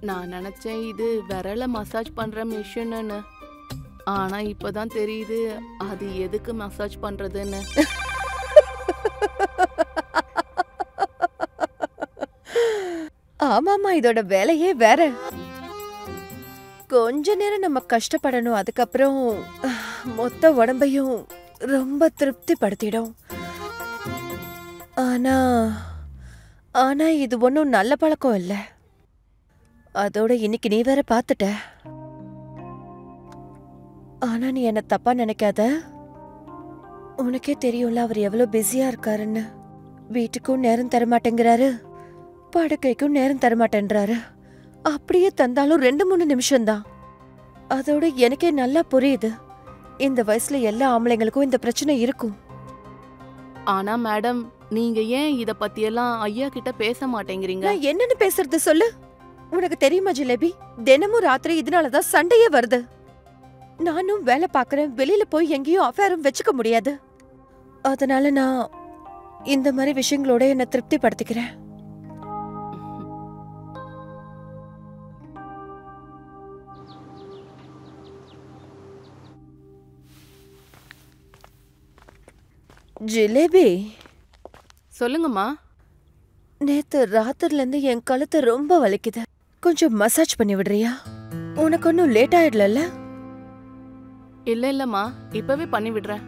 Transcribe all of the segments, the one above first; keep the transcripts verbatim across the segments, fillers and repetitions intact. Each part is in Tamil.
நான் நினைச்சேன் இது விரல மசாஜ் பண்ற மிஷின்னு. ஆனா இப்பதான் தெரியுது அது எதுக்கு மசாஜ் பண்றதுன்னு. ஆமாமா, இதோட வேலையே வேற. கொஞ்ச நேரம் நம்ம கஷ்டப்படணும், அதுக்கப்புறம் மொத்த உடம்பையும் ரொம்ப திருப்தி படுத்திடும். ஆனா ஆனா இது ஒன்றும் நல்ல பழக்கம் இல்லை. அதோட இன்னைக்கு நீ வேற பார்த்துட்ட. ஆனா நீ என்ன தப்பா நினைக்காத. உனக்கே தெரியும்ல அவர் எவ்வளவு பிஸியா இருக்காருன்னு. வீட்டுக்கும் நேரம் தரமாட்டேங்கிறாரு, படுக்கைக்கும் நேரம் தரமாட்டேன்றாரு. அப்படியே தந்தாலும் ரெண்டு மூணு நிமிஷம்தான். அதோட எனக்கே நல்லா புரியுது, இந்த வயசுல எல்லா ஆம்பளைங்களுக்கும் இந்த பிரச்சனை இருக்கும். ஆனா மேடம், நீங்க ஏன் இத பத்தியெல்லாம் ஐயா கிட்ட பேச மாட்டேங்கிறீங்க? நான் என்னன்னு பேசுறது சொல்லு. உனக்கு தெரியுமா ஜிலேபி, தினமும் ராத்திரி இதனாலதான் சண்டையே வருது. நானும் வேலை பாக்குறேன், வெளியில போய் எங்கேயும் அஃபேரும் வச்சுக்க முடியாது. அதனால நான் இந்த மாதிரி விஷயங்களோட என்ன திருப்தி படுத்திக்கிறேன். ஜிலேபி, சொல்லுங்கம்மா. நேத்து ராத்திரில இருந்து என் கழுத்து ரொம்ப வலிக்குது, கொஞ்சம் மசாஜ் பண்ணி விடுறியா? உனக்கு ஒன்னும் லேட் ஆயிடல? இல்ல இல்லம்மா, இப்பவே பண்ணி விடுறேன்.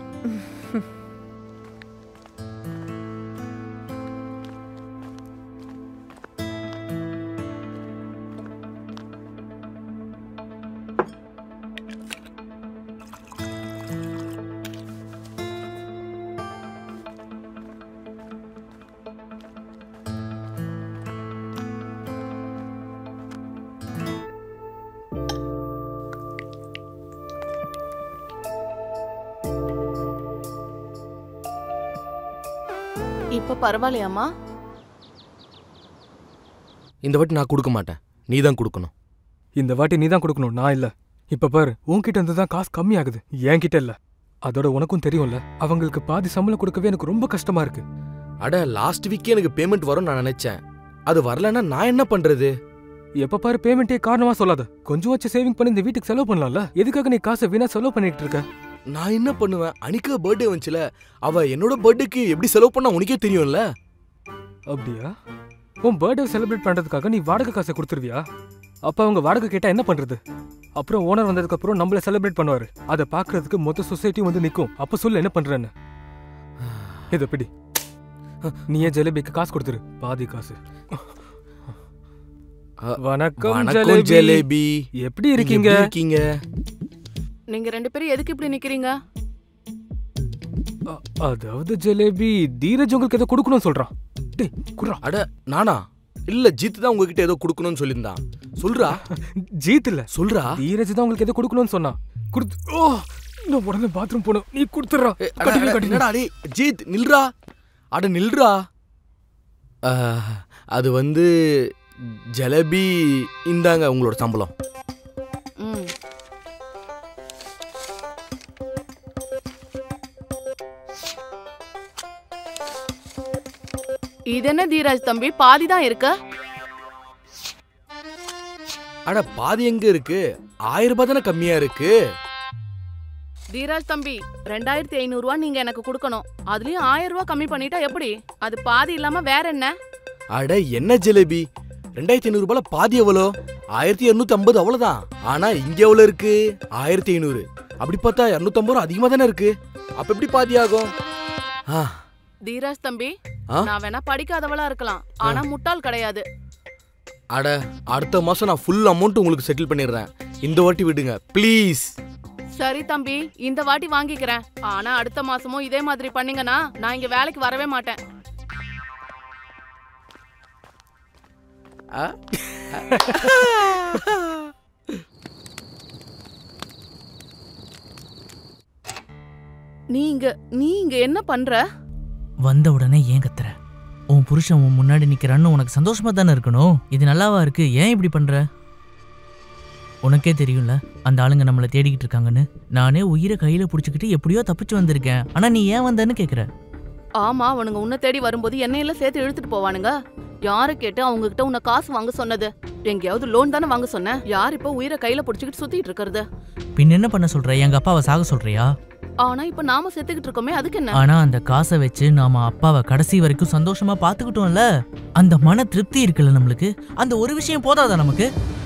இப்ப பரவாயில்லையாமா? இந்த வாட்டி நான் கொடுக்க மாட்டேன், நீ தான் கொடுக்கணும். இந்த வாட்டி நீ தான் கொடுக்கணும், நான் இல்ல. இப்ப பாரு, உன்கிட்ட இருந்து தான் காசு கம்மி ஆகுது, என்கிட்ட இல்ல. அதோட உனக்கும் தெரியும்ல, அவங்களுக்கு பாதி சம்பளம் கொடுக்கவே எனக்கு ரொம்ப கஷ்டமா இருக்கு. அட, லாஸ்ட் வீக்கே எனக்கு பேமெண்ட் வரும் நான் நினைச்சேன். அது வரலன்னா நான் என்ன பண்றது? எப்ப பாரு பேமெண்டே காரணமா சொல்லாத. கொஞ்சம் வச்சு சேவிங் பண்ணி இந்த வீட்டுக்கு செலவு பண்ணலாம்ல. எதுக்காக நீ காசை வீணா செலவு பண்ணிட்டு இருக்க? நான் என்ன பண்ணுவேன்? அனிகா பர்த்டே வந்துச்சுல, அவ என்னோட பர்த்டேக்கு எப்படி செலவு பண்ணா உனக்கே தெரியும்ல. அப்படியா? உன் பர்த்டே செலிப்ரேட் பண்றதுக்காக நீ வாடகை காசை கொடுத்துருவியா? அப்ப அவங்க வாடகை கேட்டா என்ன பண்றது? அப்புறம் ஓனர் வந்ததுக்கு அப்புறம் நம்மள செலிப்ரேட் பண்ணுவாரு. அதை பாக்குறதுக்கு மொத்த சொசைட்டி வந்து நிக்கும். அப்ப சொல்லு என்ன பண்றேன்னு. இத பிடி, நீயே ஜலேபிக்கு காசு கொடுத்துரு, பாதி காசு. வணக்கம் ஜலேபி, எப்படி இருக்கீங்க? இருக்கீங்க நீங்க ரெண்டு பேரும் எதுக்கு இப்படி நிக்கிறீங்க? அதாவது ஜலேபி, தீரஜ் உங்களுக்கு ஏதோ கொடுக்கணும்னு சொல்றான். டேய் குறா. அட நானா? இல்ல, ஜீத் தான் உங்ககிட்ட ஏதோ கொடுக்கணும்னு சொல்லியிருந்தான். சொல்றா. ஜீத் இல்ல, சொல்றா. தீரஜ் தான் உங்களுக்கு ஏதோ கொடுக்கணும்னு சொன்னான். குடுத்து. ஓ, நான் உடனே பாத்ரூம் போணும், நீ கொடுத்துறா. என்னடா டேய் ஜீத், நில்றா. அட நில்றா. அது வந்து ஜலேபி, இந்தாங்க உங்களோட சம்பளம். இது என்ன தீராஜ் தம்பி, பாதி தான் இருக்க? அட பாதி எங்க இருக்கு? ஆயிரம் ரூபாய் தானே கம்மியா இருக்கு. தீராஜ் தம்பி, ரெண்டாயிரத்தி ஐநூறு ரூபா நீங்க எனக்கு கொடுக்கணும். அதுலயும் ஆயிரம் ரூபாய் கம்மி பண்ணிட்டா எப்படி? அது பாதி இல்லாம வேற என்ன? அட என்ன ஜலேபி, ரெண்டாயிரத்தி ஐநூறு ரூபாய் பாதி எவ்வளோ? ஆயிரத்தி இருநூத்தி ஐம்பது அவ்வளவுதான். ஆனா இங்க எவ்வளவு இருக்கு? ஆயிரத்தி ஐநூறு. அப்படி பார்த்தா இருநூத்தி ஐம்பது ரூபா அதிகமா தானே இருக்கு. அப்ப எப்படி பாதி ஆகும்? தீராஜ் தம்பி, நான் வேணா படிக்காதவளா இருக்கலாம், ஆனா முட்டாள் கிடையாது. அட, அடுத்த மாசம் நான் ஃபுல் அமௌண்ட் உங்களுக்கு செட்டில் பண்ணிடுறேன். இந்த வாட்டி விடுங்க ப்ளீஸ். சரி தம்பி, இந்த வாட்டி வாங்கிக்கிறேன். ஆனா அடுத்த மாசமும் இதே மாதிரி பண்ணீங்கன்னா நான் இங்க வேலைக்கு வரவே மாட்டேன். நீங்க நீங்க என்ன பண்ற? வந்த உடனே ஏன் கத்துற? உன் புருஷன் உன் முன்னாடி நிக்கிறான்னு உனக்கு சந்தோஷமா தானே இருக்கணும். இது நல்லாவா இருக்கு? ஏன் இப்படி பண்ற? உனக்கே தெரியும்ல அந்த ஆளுங்க நம்மளை தேடிக்கிட்டு இருக்காங்கன்னு. நானே உயிரை கையில புடிச்சுக்கிட்டு எப்படியோ தப்பிச்சு வந்திருக்கேன். ஆனா நீ ஏன் வந்தன்னு கேக்குற? ஆமா, அவனுங்க உன்னை தேடி வரும்போது என்னையெல்லாம் சேர்த்து இழுத்துட்டு போவானுங்க. யாரை கேட்டு அவங்க கிட்ட உன்னை காசு வாங்க சொன்னது? எங்கேயாவது லோன் தானே வாங்க சொன்ன? யார் இப்ப உயிரை கையில புடிச்சுக்கிட்டு சுத்திட்டு இருக்கிறது? பின் என்ன பண்ண சொல்ற? எங்க அப்பாவை சாக சொல்றியா? ஆனா இப்ப நாம செத்துக்கிட்டு இருக்கோமே, அதுக்கு என்ன? ஆனா அந்த காசை வச்சு நாம அப்பாவை கடைசி வரைக்கும் சந்தோஷமா பாத்துக்கிட்டோம்ல, அந்த மன திருப்தி இருக்குல்ல நம்மளுக்கு, அந்த ஒரு விஷயம் போதாதா நமக்கு?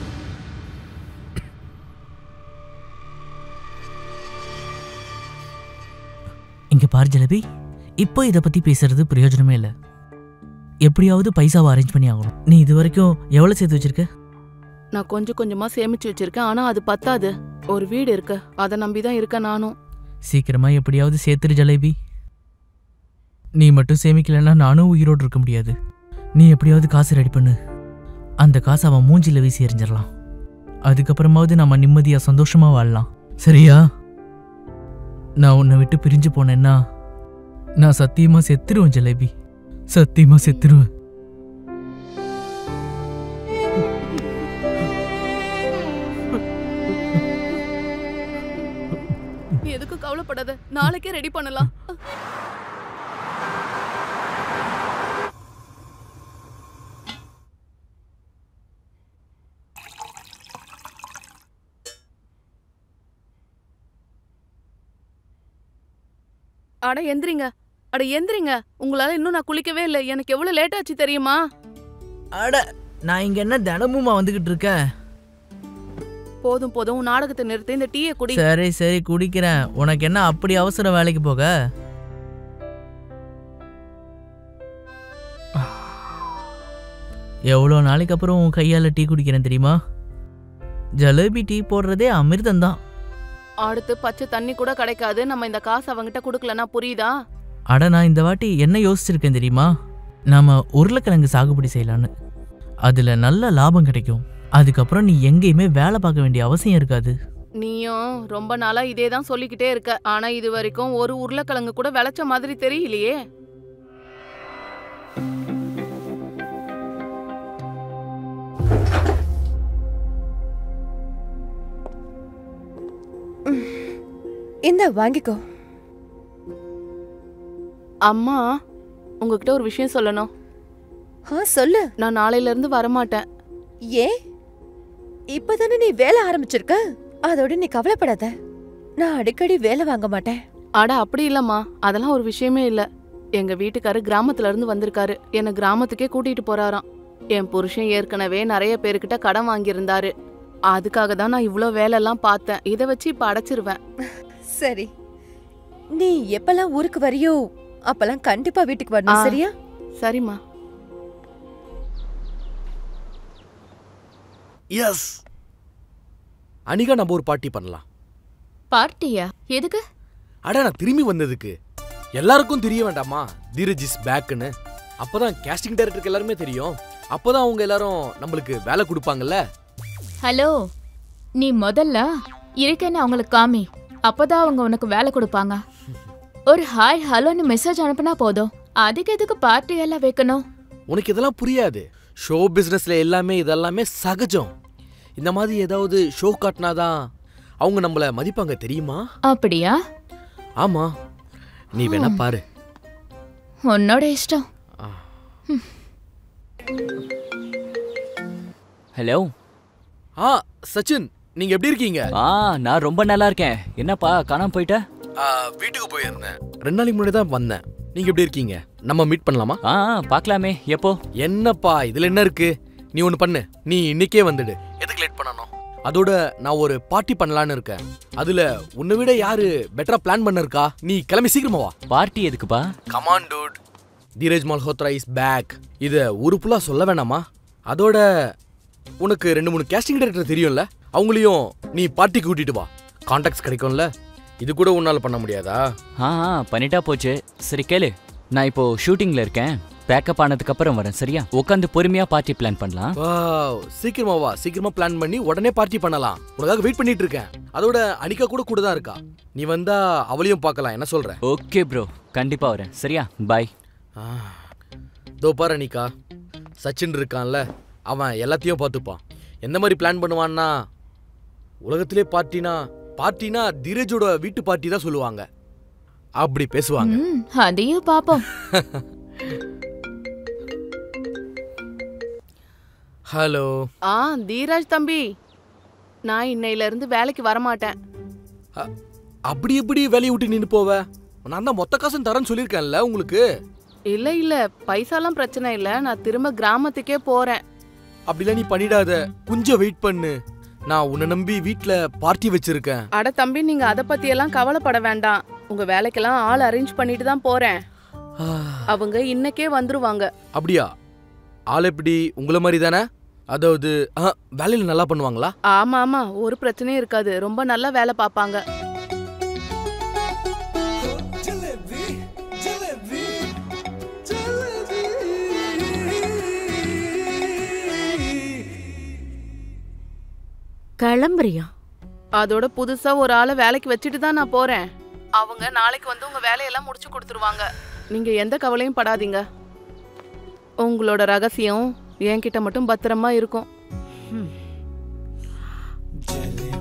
இங்க பாரு ஜலபி, இப்போ இத பத்தி பேசுறது பிரயோஜனமே இல்ல. எப்படியாவது பைசாவை அரேஞ்ச் பண்ணி ஆகணும். நீ இது வரைக்கும் எவ்வளவு சேர்த்து வச்சிருக்க? நான் கொஞ்சம் கொஞ்சமா சேமிச்சு வச்சிருக்கேன். ஆனா அது பத்தாது. ஒரு வீடு இருக்கு, அதை நம்பிதான் இருக்கேன் நானும். சீக்கிரமா எப்படியாவது சேர்த்துரு ஜலேபி. நீ மட்டும் சேமிக்கலன்னா நானும் உயிரோடு இருக்க முடியாது. நீ எப்படியாவது காசு ரெடி பண்ணு. அந்த காசை அவன் மூஞ்சில வீசி எறிஞ்சிடலாம். அதுக்கப்புறமாவது நம்ம நிம்மதியா சந்தோஷமா வாழலாம். சரியா? நான் உன்னை விட்டு பிரிஞ்சு போனேன்னா நான் சத்தியமா செத்துருவேன் ஜலேபி, சத்தியமா செத்துருவேன். எதுக்கும் கவலைப்படாத, நாளைக்கே ரெடி பண்ணலாம். அட எந்திரிங்க, அட எந்திரிங்க. உங்களால இன்னும் நான் குளிக்கவே இல்லை. எனக்கு எவ்வளவு லேட் ஆச்சு தெரியுமா? அட நான் இங்க என்ன தினமுமா வந்துகிட்டு இருக்கேன்? போதும் போதும், நாடகத்தை நிறுத்தி இந்த டீயை குடி. சரி சரி குடிக்கிறேன். உனக்கு என்ன அப்படி அவசரம் வேலைக்கு போக? எவ்வளோ நாளைக்கு அப்புறம் உன் கையால டீ குடிக்கிறேன் தெரியுமா? ஜலேபி டீ போடுறதே அமிர்தம் தான். அடுத்து பச்சை தண்ணி கூட கிடைக்காது. நம்ம இந்த காசு அவங்கிட்ட குடுக்கலன்னா, புரியுதா? அட நான் இந்த வாட்டி என்ன யோசிச்சிருக்கேன் தெரியுமா? நாம உருளைக்கிழங்கு சாகுபடி செய்யலான்னு. அதுல நல்ல லாபம் கிடைக்கும். அதுக்கப்புறம் நீ எங்கேயுமே வேலை பார்க்க வேண்டிய அவசியம் இருக்காது. நீயும் ரொம்ப நாளா இதே தான் சொல்லிக்கிட்டே இருக்க. ஆனா இது வரைக்கும் ஒரு உருளைக்கிழங்கு கூட விளைச்ச மாதிரி தெரியலையே. இந்த வாங்கிக்கோ. அம்மா, உங்ககிட்ட ஒரு விஷயம் சொல்லணும். ஆ சொல்லு. நான் நாளையில இருந்து வரமாட்டேன். ஏன்? இப்பதானே நீ வேலை ஆரம்பிச்சிருக்க. அதோட நீ கவலைப்படாத. நான் அடிக்கடி வேலை வாங்க மாட்டேன். அட அப்படி இல்லம்மா, அதெல்லாம் ஒரு விஷயமே இல்ல. எங்க வீட்டுக்காரு கிராமத்துல இருந்து வந்திருக்காரு. என்ன கிராமத்துக்கே கூட்டிட்டு போறாராம். என் புருஷன் ஏற்கனவே நிறைய பேருக்கிட்ட கடன் வாங்கியிருந்தாரு. அதுக்காக தான் நான் இவ்ளோ வேலை எல்லாம் பார்த்தேன். இதை வச்சு இப்ப அடைச்சிருவேன். சரி, நீ எப்பெல்லாம் ஊருக்கு வரியோ அப்பெல்லாம் கண்டிப்பா வீட்டுக்கு வரணும். ஆ. சரியா? சரிம்மா. எஸ் அனிகா, நம்ம ஒரு பார்ட்டி பண்ணலாம். பார்ட்டியா? எதுக்கு? அட நான் திரும்பி வந்ததுக்கு. எல்லாருக்கும் தெரிய வேண்டாமா தீரஜ் இஸ் பேக்னு? அப்பதான் கேஸ்டிங் டைரக்டருக்கு எல்லாருமே தெரியும். அப்பதான் அவங்க எல்லாரும் நம்மளுக்கு வேலை கொடுப்பாங்கல்ல. ஹலோ, நீ முதல்ல இருக்கேன்னு அவங்களுக்கு காமி. அப்பதான் அவங்க உனக்கு வேலை கொடுப்பாங்க. ஒரு ஹாய் ஹலோன்னு மெசேஜ் அனுப்புனா போதும். அதுக்கு எதுக்கு பார்ட்டி எல்லாம் வைக்கணும்? உனக்கு இதெல்லாம் புரியாது. ஷோ பிசினஸ்ல எல்லாமே இதெல்லாமே சகஜம். இந்த மாதிரி ஏதாவது ஷோ காட்டினாதான் அவங்க நம்மள மதிப்பாங்க, தெரியுமா? அப்படியா? ஆமா, நீ வேணா பாரு. உன்னோட இஷ்டம். ஹலோ. ஆ சச்சின், நீங்க எப்படி இருக்கீங்க? ஆ நான் ரொம்ப நல்லா இருக்கேன். என்னப்பா காணாம போயிட்ட? வீட்டுக்கு போயிருந்தேன். ரெண்டு நாளைக்கு முன்னாடி தான் வந்தேன். நீங்க எப்படி இருக்கீங்க? நம்ம மீட் பண்ணலாமா? ஆ பார்க்கலாமே. எப்போ? என்னப்பா இதுல என்ன இருக்கு? நீ ஒண்ணு பண்ணு, நீ இன்னைக்கே வந்துடு. எதுக்கு லேட் பண்ணணும்? அதோட நான் ஒரு பார்ட்டி பண்ணலான்னு இருக்கேன். அதுல உன்னை விட யாரு பெட்டரா பிளான் பண்ண இருக்கா? நீ கிளம்பி சீக்கிரமா வா. பார்ட்டி எதுக்குப்பா? Come on dude, Dheeraj Malhotra is back. இத ஒரு புல்லா சொல்ல வேணாமா? அதோட உனக்கு ரெண்டு மூணு கேஸ்டிங் டைரக்டர் தெரியும்ல, அவங்களையும் நீ பார்ட்டிக்கு கூட்டிட்டு வா. கான்டாக்ட்ஸ் கிடைக்கும்ல. இது கூட உன்னால பண்ண முடியாதா? ஆ ஆ பண்ணிட்டா போச்சு. சரி கேளு, நான் இப்போ ஷூட்டிங்ல இருக்கேன். பேக்கப் ஆனதுக்கு அப்புறம் வரேன். சரியா? உட்காந்து பொறுமையா பார்ட்டி பிளான் பண்ணலாம். வாவ், சீக்கிரமா வா. சீக்கிரமா பிளான் பண்ணி உடனே பார்ட்டி பண்ணலாம். உனக்காக வெயிட் பண்ணிட்டு இருக்கேன். அதோட அனிகா கூட கூட தான் இருக்கா. நீ வந்தா அவளையும் பார்க்கலாம். என்ன சொல்ற? ஓகே ப்ரோ, கண்டிப்பா வரேன். சரியா? பாய். தோ பாரு அனிகா, சச்சின் இருக்கான்ல, அவன் எல்லாத்தையும் பார்த்துப்பான். எந்த மாதிரி பிளான் பண்ணுவான்னா, உலகத்திலே பார்ட்டினா பார்ட்டினா தீரஜோட வீட்டு பார்ட்டி தான் சொல்லுவாங்க. அப்படி பேசுவாங்க. அதையும் பாப்போம். ஹலோ. ஆ தீராஜ் தம்பி, நான் இன்னையில இருந்து வேலைக்கு வரமாட்டேன். அப்படி எப்படி வேலையை விட்டு நின்று போவ? நான் தான் மொத்த காசும் தரேன்னு சொல்லியிருக்கேன்ல உங்களுக்கு. இல்ல இல்ல, பைசாலாம் பிரச்சனை இல்ல, நான் திரும்ப கிராமத்துக்கே போறேன். அப்படிலாம் நீ பண்ணிடாத, கொஞ்சம் வெயிட் பண்ணு. நான் உன்னை நம்பி வீட்ல பார்ட்டி வச்சிருக்கேன். அட தம்பி, நீங்க அத பத்தி எல்லாம் கவலைப்பட வேண்டாம். உங்க வேலைக்கெல்லாம் ஆள் அரேஞ்ச் பண்ணிட்டு தான் போறேன். அவங்க இன்னைக்கே வந்துருவாங்க. அப்படியா? ஆள் எப்படி உங்கள மாதிரி தானே? அதாவது வேலையில நல்லா பண்ணுவாங்களா? ஆமா ஆமா, ஒரு பிரச்சனையும் இருக்காது. ரொம்ப நல்லா வேலை பார்ப்பாங்க. கிளம்புறியா? அதோட புதுசா ஒரு ஆளை வேலைக்கு வச்சுட்டு தான் நான் போறேன். அவங்க நாளைக்கு வந்து உங்க வேலையெல்லாம் முடிச்சு கொடுத்துருவாங்க. நீங்க எந்த கவலையும் படாதீங்க. உங்களோட ரகசியம் என்கிட்ட மட்டும் பத்திரமா இருக்கும்.